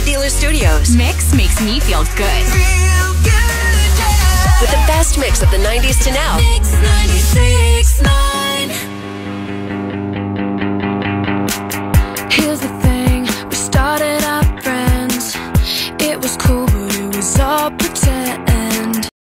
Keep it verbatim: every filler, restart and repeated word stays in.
Independent Dealer Studios. Mix makes me feel good. Feel good, yeah. With the best mix of the nineties to now. Mix ninety-six point nine.